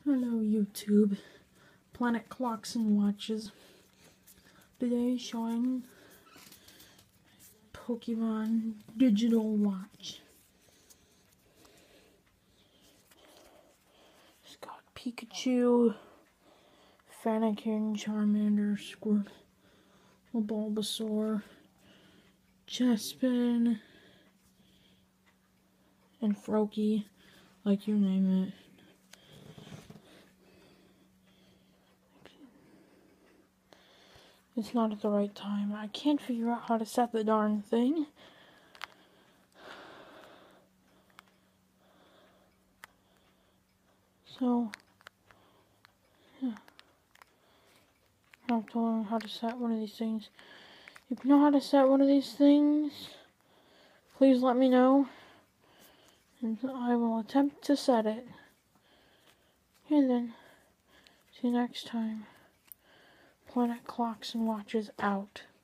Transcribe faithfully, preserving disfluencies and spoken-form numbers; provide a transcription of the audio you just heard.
Hello YouTube, Planet Clocks and Watches. Today showing Pokemon digital watch. It's got Pikachu, Fennekin, Charmander, Squirtle, Bulbasaur, Chespin, and Froakie, like you name it. It's not at the right time. I can't figure out how to set the darn thing. So, yeah. I have to learn how to set one of these things. If you know how to set one of these things, please let me know, and I will attempt to set it. And then, see you next time. Planet Clocks and Watches out.